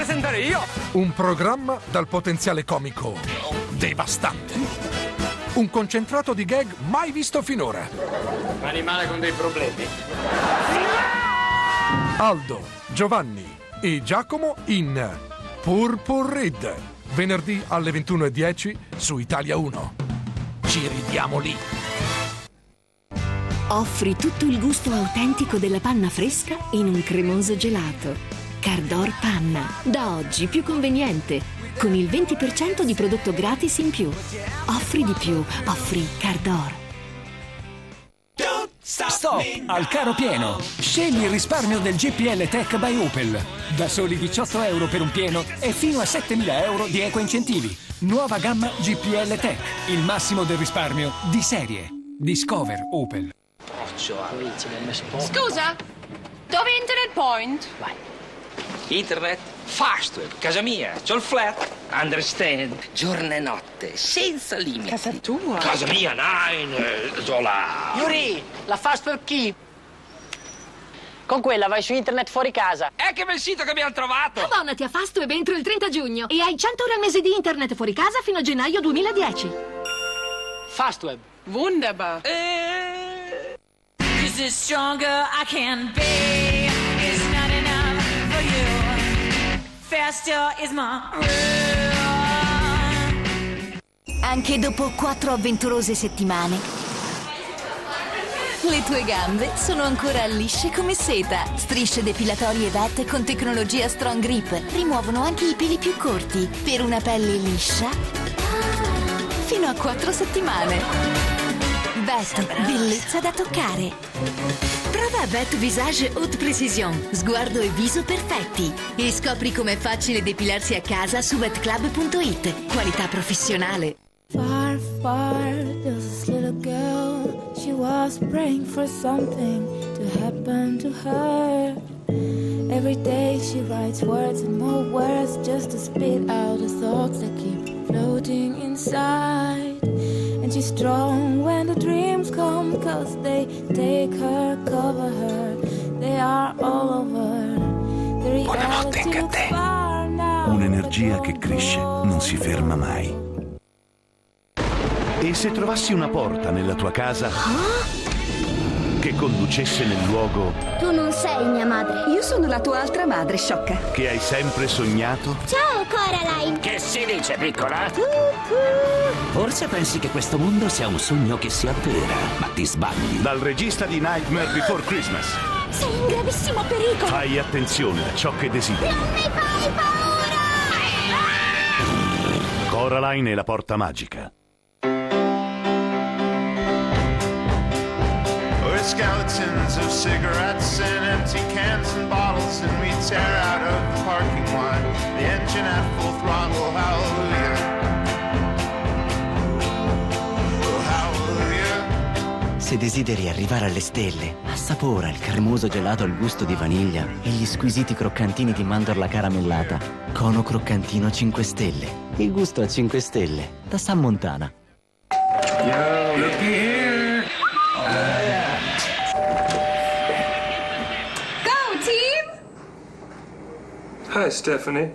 presentare io! Un programma dal potenziale comico devastante. Un concentrato di gag mai visto finora. Animale con dei problemi. Aldo, Giovanni e Giacomo in Purple Read. Venerdì alle 21:10 su Italia 1. Ci ridiamo lì. Offri tutto il gusto autentico della panna fresca in un cremoso gelato. Cardor Panna, da oggi più conveniente, con il 20% di prodotto gratis in più. Offri di più, offri Cardor. Stop al caro pieno. Scegli il risparmio del GPL Tech by Opel. Da soli 18 euro per un pieno e fino a 7.000 euro di eco incentivi. Nuova gamma GPL Tech, il massimo del risparmio di serie. Discover Opel. Scusa, dove è Internet Point? Vai. Internet? Fastweb, casa mia, c'ho il flat. Understand? Giorno e notte, senza limiti. Casa tua? Casa mia, Nine, Zola. Yuri, la Fastweb Key. Con quella vai su internet fuori casa. Che bel sito che abbiamo trovato! Abbonati a Fastweb entro il 30 giugno e hai 100 euro al mese di internet fuori casa fino a gennaio 2010. Fastweb. Wunderbar. This is stronger I can be. It's not enough for you. Faster is my rule. Anche dopo 4 avventurose settimane, le tue gambe sono ancora lisce come seta. Strisce depilatorie VET con tecnologia Strong Grip rimuovono anche i peli più corti per una pelle liscia fino a 4 settimane. VET, bellezza da toccare. Prova VET Visage Haute Précision, sguardo e viso perfetti. E scopri com'è facile depilarsi a casa su vetclub.it. Qualità professionale. Far, far, there was this little girl. She was praying for something to happen to her. Every day she writes words and more words just to spit out the thoughts that keep floating inside. And she's strong when the dreams come, 'cause they take her, cover her. They are all over. The reality looks far now. Un'energia che cresce, non si ferma mai. E se trovassi una porta nella tua casa che conducesse nel luogo Tu non sei mia madre. Io sono la tua altra madre, sciocca. che hai sempre sognato? Ciao Coraline. Che si dice, piccola? Forse pensi che questo mondo sia un sogno che si avvera, ma ti sbagli. Dal regista di Nightmare Before Christmas. Sei in gravissimo pericolo. Fai attenzione a ciò che desideri. Non mi fai paura. Coraline e la porta magica. Skeletons of cigarettes and empty cans and bottles, and we tear out of the parking lot, the engine at full throttle, hallelujah. Oh, hallelujah. Se desideri arrivare alle stelle, assapora il cremoso gelato al gusto di vaniglia e gli squisiti croccantini di mandorla caramellata. Cono croccantino 5 stelle. Il gusto a 5 stelle, da San Montana. Yo, looky here. Hi, Stephanie.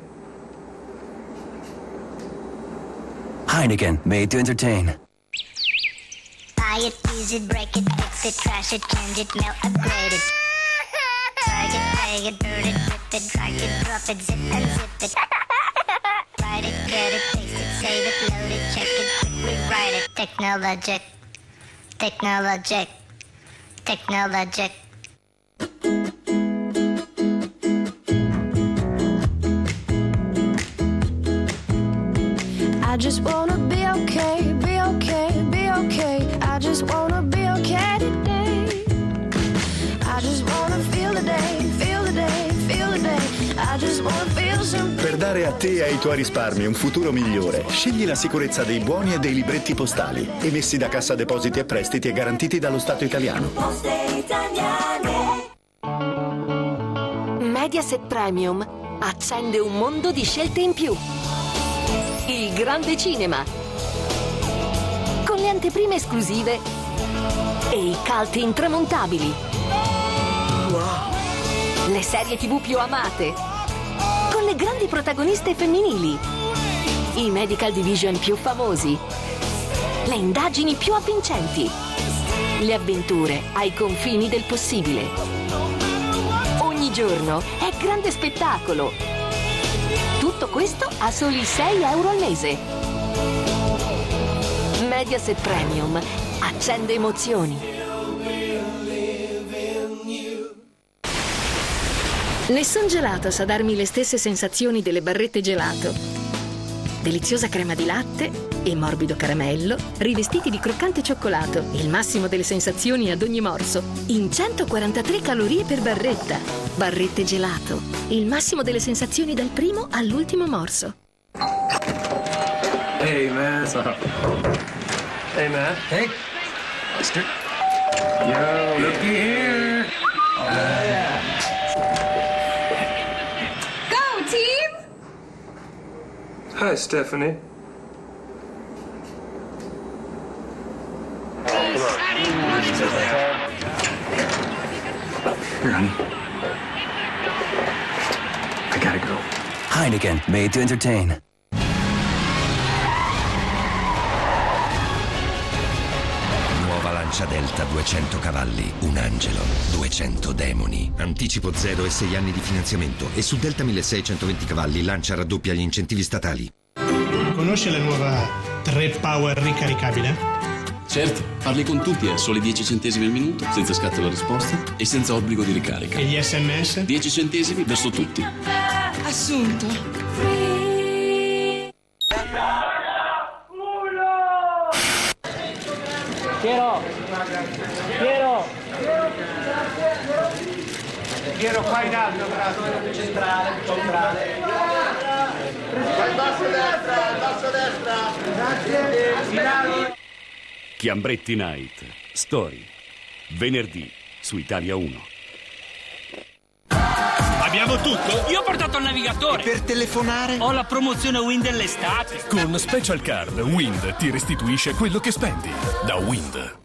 Heineken, made to entertain. Buy it, use it, break it, fix it, trash it, change it, melt, upgrade it. Tag it, pay it, burn it, rip it, drag it, drop it, zip and zip it. Write it, get it, paste it, save it, load it, check it, quick rewrite it. Technologic, technologic, technologic. I just wanna be okay, be okay, be okay. I just wanna be okay today. I just wanna feel the day, feel the day, feel the day. I just wanna feel some. Per dare a te e ai tuoi risparmi un futuro migliore, scegli la sicurezza dei buoni e dei libretti postali, emessi da Cassa Depositi e Prestiti e garantiti dallo Stato italiano. Poste italiane. Mediaset Premium accende un mondo di scelte in più. Il grande cinema, con le anteprime esclusive e i cult intramontabili. Wow. Le serie TV più amate, con con le grandi protagoniste femminili, i medical division più famosi, le indagini più avvincenti, le avventure ai confini del possibile. Ogni giorno è grande spettacolo. Tutto questo a soli 6 euro al mese. Mediaset Premium accende emozioni. Nessun gelato sa darmi le stesse sensazioni delle barrette gelato. Deliziosa crema di latte e morbido caramello, rivestiti di croccante cioccolato. Il massimo delle sensazioni ad ogni morso. In 143 calorie per barretta. Barrette gelato. Il massimo delle sensazioni dal primo all'ultimo morso. Hey, man. What's up? Hey, man. Hey. Mister. Yo, looky here. Go, team! Hi, Stephanie. Here, honey. I gotta go. Heineken, made to entertain. Nuova Lancia Delta 200 cavalli, un angelo, 200 demoni. Anticipo 0 e 6 anni di finanziamento. E su Delta 1620 cavalli Lancia raddoppia gli incentivi statali. Conosce la nuova 3 Power ricaricabile? Certo, parli con tutti a soli 10 centesimi al minuto, senza scatto alla risposta e senza obbligo di ricarica. E gli SMS? 10 centesimi verso tutti. Assunto. Piero! Piero! Piero qua in alto, grazie. Centrale. Vai basso destra. Grazie. Chiambretti Night. Story. Venerdì su Italia 1. Abbiamo tutto? Io ho portato il navigatore. E per telefonare? Ho la promozione Wind dell'estate. Con Special Card, Wind ti restituisce quello che spendi. Da Wind.